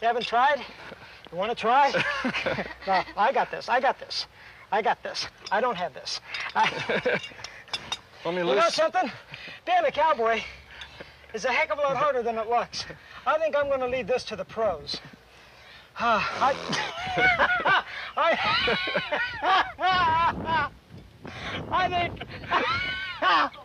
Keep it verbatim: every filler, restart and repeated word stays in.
You haven't tried? You want to try? No, I got this. I got this. I got this. I don't have this. I... Let me You loose. know something? Being a cowboy is a heck of a lot harder than it looks. I think I'm going to leave this to the pros. Uh, I... I... I think...